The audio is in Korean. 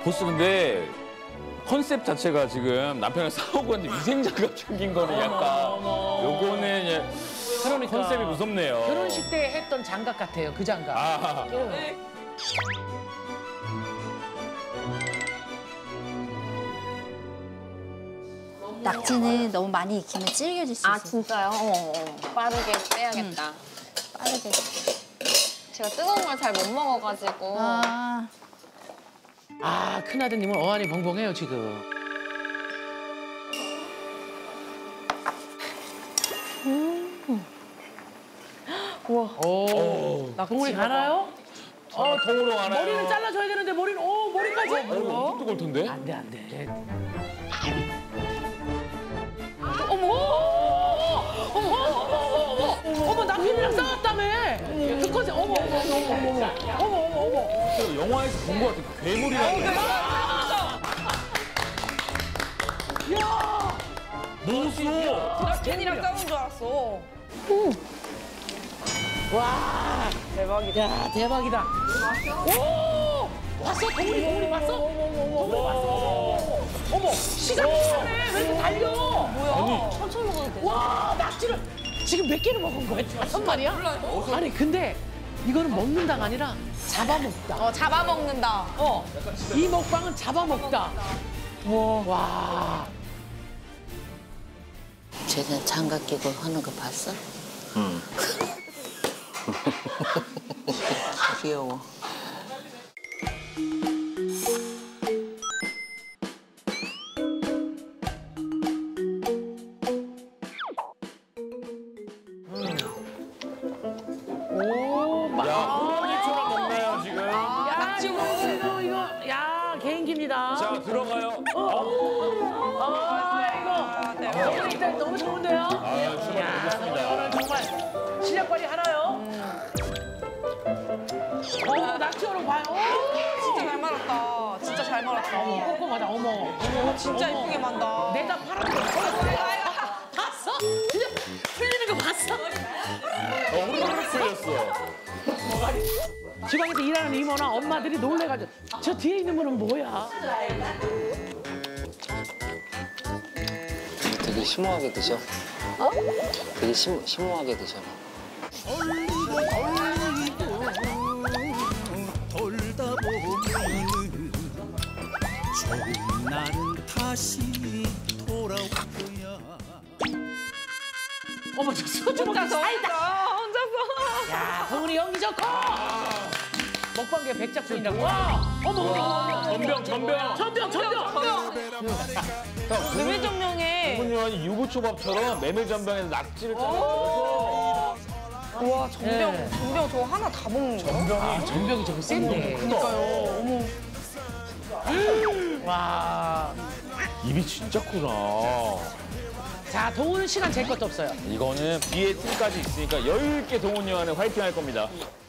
보스 근데 컨셉 자체가 지금 남편이랑 싸우고 있는데 위생장갑 챙긴 거는 약간 요거는 그러니까. 컨셉이 무섭네요. 결혼식 때 했던 장갑 같아요, 그 장갑. 아. 낙지는 너무 많이 익히면 질겨질 수 있어요. 아 진짜요? 빠르게 빼야겠다. 빠르게. 제가 뜨거운 걸 잘 못 먹어가지고. 아, 큰아드님은 어안이 벙벙해요, 지금. 우와. 오, 동물이 가나요? 통으로 가나요? 머리는 잘라줘야 되는데 머리는, 머리까지? 어, 뜨거울 텐데? 안 돼, 안 돼. 어머, 남편이랑 싸웠다며. 그 컨셉, 어머. 영화에서 본 것 같은 괴물이라는 거. 야! 무서워. 팬이랑 싸운 줄 알았어. 와, 대박이다. 야, 대박이다. 오! 봤어? 동물이 봤어? 동물이 봤어? 어머, 시간이 차네. 왜 이렇게 달려? 뭐야? 천천히 먹어도 돼. 와, 낙지를 지금 몇 개를 먹은 거야? 5마리야? 아니, 근데 이거는 먹는다가 아니라 잡아먹다. 잡아먹는다. 이 먹방은 잡아먹다. 와. 쟤는 장갑 끼고 하는 거 봤어? 응. 귀여워. 오, 막. 야, 호랑이처럼 먹나요, 지금? 이거, 야, 개인기입니다. 자, 들어가요. 이거 일단 너무 좋은데요? 출발 보겠습니다. 오늘 정말 실력 발휘 하나요? 낙지 얼음 봐요. 진짜 잘 말았다. 진짜 잘 말았다. 꼼꼼하다, 어머. 진짜 예쁘게 만다. 내다 팔았는데. 봤어? 진짜 풀리는 거 봤어? 후루룩 풀렸어. 지방에서 일하는 이모나 엄마들이 놀래가지고 저 뒤에 있는 분은 뭐야? 되게 심오하게 드셔. 되게 심오하게 드셔. 돌다 보면은 좋은 날은 다시 돌아올 거야. 어머 저 소주 먹다 살다. 혼자서. 야 동훈이 연기 좋고. 먹방계 백작순이라고. 와 어머. 전병. 메밀전병에. 부모님은 유부초밥처럼 메밀전병에서 낙지를 짜서 우와 전병 저거 하나 다 먹는 거야? 전병이 저거 센데. 그러니까요. 어머. 와. 입이 진짜 크구나. 자 동훈은 시간 잴 것도 없어요. 이거는 뒤에 팀까지 있으니까 여유 있게 동훈이 형한테 화이팅 할 겁니다.